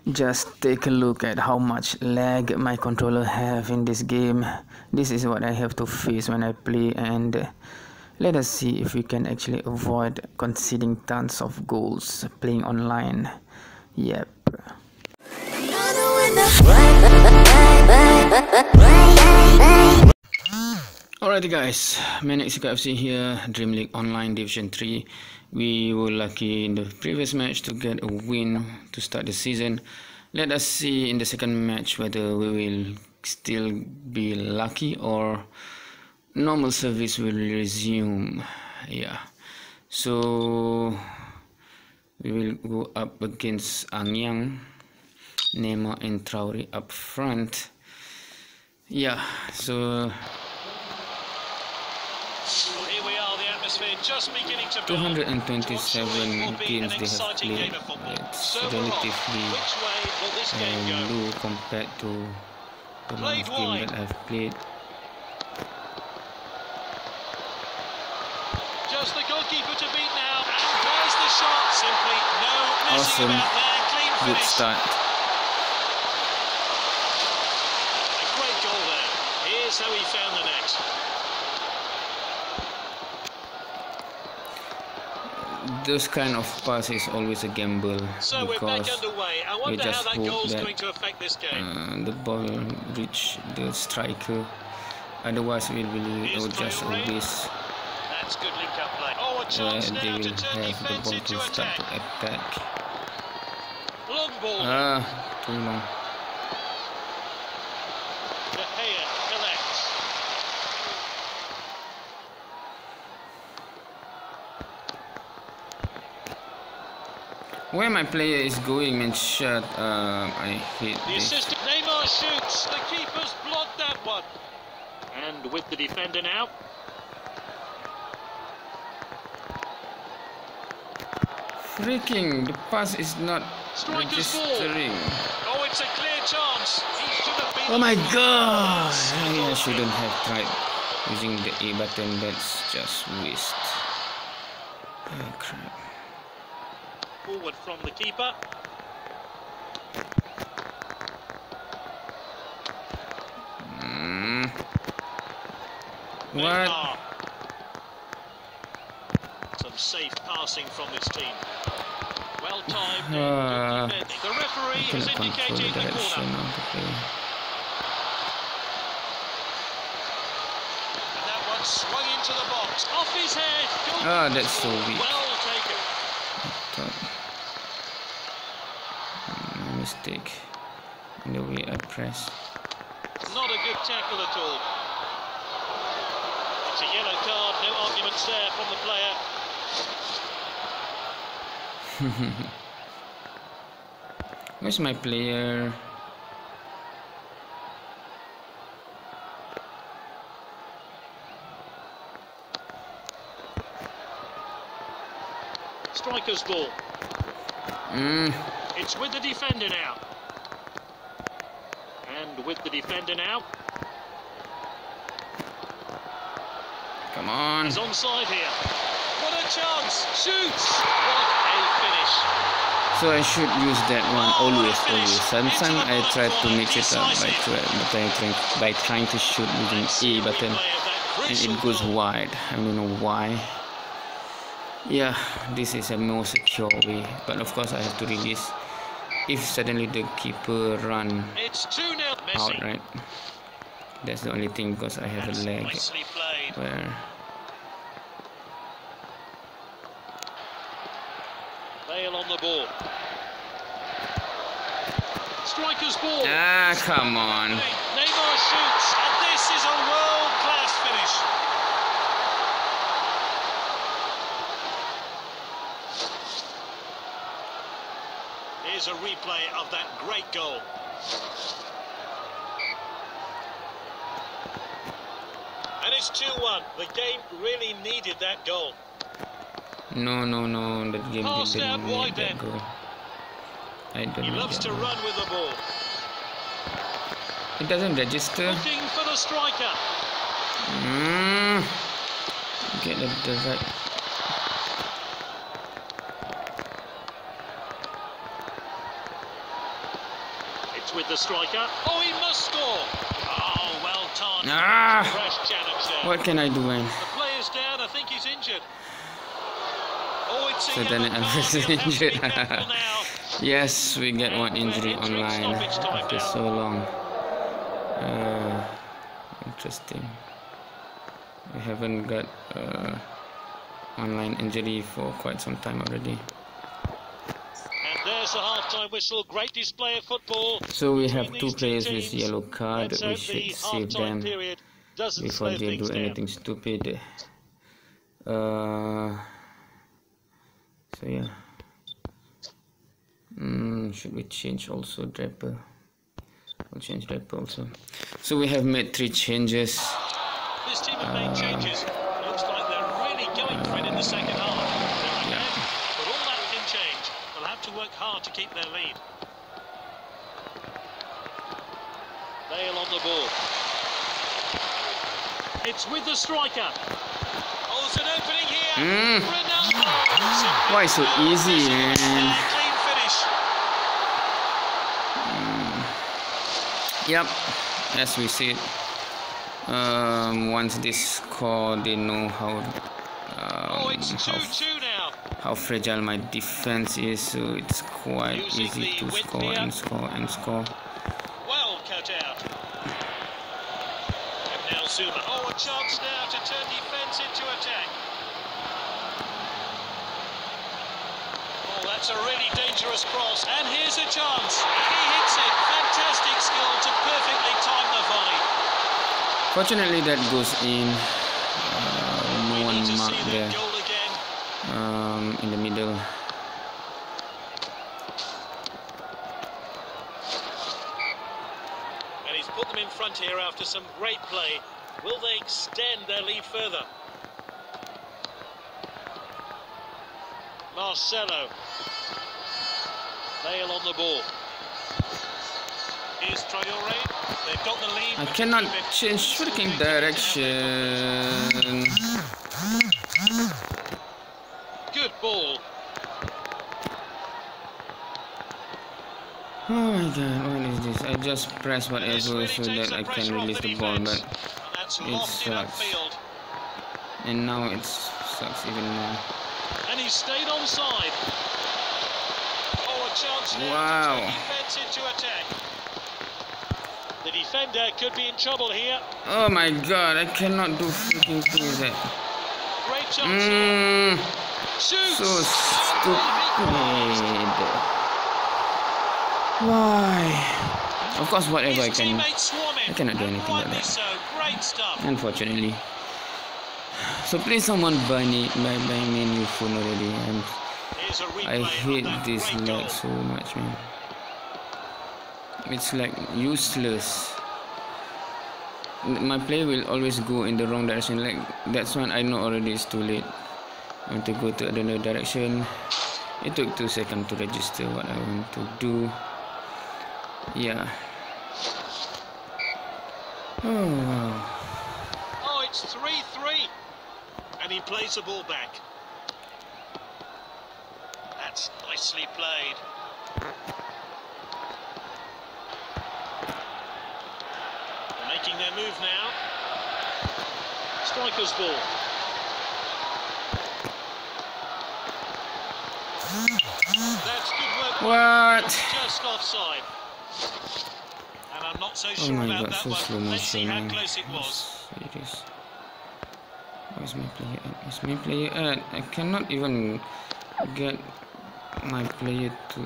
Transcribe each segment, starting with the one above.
Just take a look at how much lag my controller have in this game. This is what I have to face when I play, and let us see if we can actually avoid conceding tons of goals playing online. Yep. Alrighty guys, Manic Seeker FC here, Dream League Online Division 3. We were lucky in the previous match to get a win to start the season. Let us see in the second match whether we will still be lucky or normal service will resume. Yeah, so we will go up against Anyang, Neymar and Traore up front. Yeah, so here we are, the atmosphere just beginning to 227 games they have played. It's relatively low compared to the amount of games that I've played. Just the goalkeeper to beat now, and there's the shot. Simply no messing about there. Clean finish. Good start. A great goal there. Here's how he found the net. Those kind of pass is always a gamble, so we're back because underway. I wonder how that goal's going to affect this game. the ball reach the striker, otherwise we will just always That's good link-up play. Oh, a chance now they to will turn have the defence ball into to start attack. to attack. Long ball. Too long. De Gea collects. Where my player is going and shot, I hit The this. assistant Neymar shoots. The keeper's blocked that one. And with the defender now. Freaking, the pass is not Striker's ball. registering. Oh, it's a clear chance. He should have been. Oh my god! I shouldn't have tried using the A button, that's just waste. Oh crap. Forward from the keeper. What? Neymar. Some safe passing from this team. Well timed. And good defending. The referee I is cannot control the indicating the direction corner. of the play. And that one swung into the box. Off his head. That's so weak. Well taken. My mistake in the way I press. Not a good tackle at all. It's a yellow card. No arguments there from the player. Where's my player? Striker's ball. It's with the defender now. And with the defender now. Come on. He's onside here. What a chance. Shoots. What a finish. So I should use that one always. Sometimes I try to mix it up by trying to shoot using A button, and it goes wide. I don't know why. Yeah, this is a more secure way, but of course I have to release if suddenly the keeper run It's 2-0. out, right? That's the only thing, because I have a leg Nicely played. where Bale on the ball. Striker's ball. come on. Neymar shoots, and this is a world-class finish. Here's a replay of that great goal. And it's 2-1. The game really needed that goal. No, that game Passed out didn't wide need that then. goal. I don't He need loves that to goal. run with the ball. It doesn't register. Looking for the striker. Get the right. It's with the striker. Oh, he must score. Oh, well timed. Fresh challenge there. What can I do, man? The player's down. I think he's injured. Oh, it's So then Alvarez is injured. Yes, we get one injury online after so long. Interesting. We haven't got online injury for quite some time already. And there's the half-time whistle. Great display of football. So we have two players with yellow card. We should save them before they do anything stupid. So yeah. Should we change also Draper? We'll change Draper also. So we have made 3 changes. This team have made changes. Looks like they're really going for it in the second half. They're ahead, but all that can change. They'll have to work hard to keep their lead. Bale on the ball. It's with the striker. Oh, it's an opening here. Ronaldo. Why so easy, man? Clean finish. Yep, as we said, once they score, they know how fragile my defense is, so it's quite easy to score and score and score. Well cut out. And now Zuma. Oh, a chance now to turn defense into attack. Oh, that's a really dangerous cross. And here's a chance. He hits it. Fantastic skill to perfectly time the volley. Fortunately, that goes in. No one marked there. In the middle. And he's put them in front here after some great play. Will they extend their lead further? Marcelo. Bale on the ball. Here's Traore. They've got the lead. I cannot change freaking direction. Good ball. Oh my god, what is this? I just press whatever so that I can release the ball, but it sucks. And now it sucks even more. And he stayed onside. Oh, a chance now wow. to turn defense into attack. The defender could be in trouble here. Oh my god, I cannot do freaking things that. Great chance. So stupid. Why? Of course, whatever I cannot do anything like that. Great stuff. Unfortunately. So please someone buy me a new phone already. I hate this lag so much, man. It's like useless. My play will always go in the wrong direction. Like that's when I know already it's too late. I want to go to another direction. It took 2 seconds to register what I want to do. Yeah. Oh wow. Oh, it's 3-3. And he plays the ball back. That's nicely played. They're making their move now. Striker's ball. That's good work. What? Just offside. And I'm not so sure about that one. Let's see how close it was. Serious. Where's my player at? Where's my player at? I cannot even get my player to...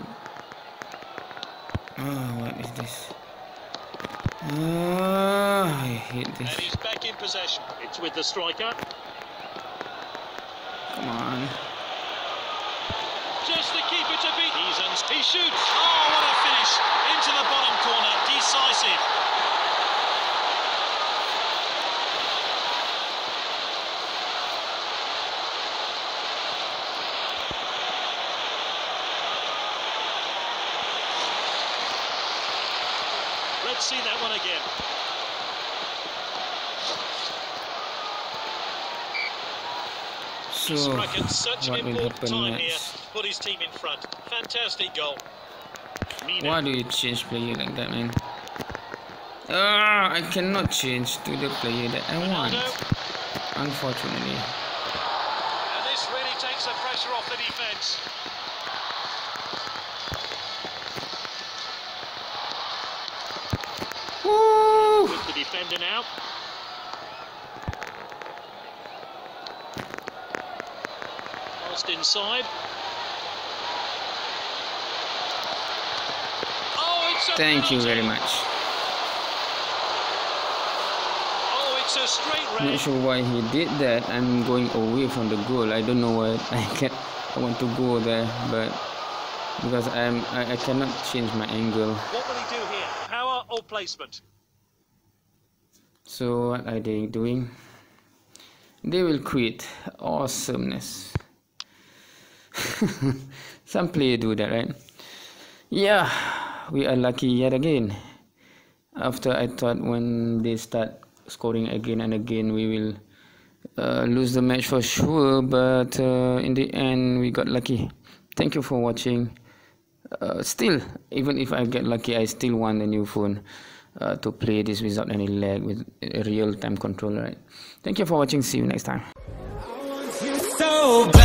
Oh, what is this? Oh, I hate this. And he's back in possession. It's with the striker. Come on. Just the keeper to beat. He shoots. Oh, what a finish. Into the bottom corner. Decisive. Let's see that one again. So, such what an will important happen time next? here to put his team in front. Fantastic goal. Mina. Why do you change player like that, man? I cannot change to the player that I want, unfortunately. And this really takes the pressure off the defence. Woo! With the defender now. Lost inside. Oh, it's a Thank you penalty. very much. Oh, it's a straight red. Not sure why he did that. I'm going away from the goal. I don't know why I want to go there, but because I cannot change my angle. What will he do here? Power or placement? So what are they doing? They will quit. Awesomeness. Some players do that, right? Yeah, we are lucky yet again. After I thought when they start scoring again and again, we will lose the match for sure, but in the end we got lucky. Thank you for watching. Still, even if I get lucky, I still want a new phone to play this without any lag, with a real-time controller, right? Thank you for watching. See you next time. So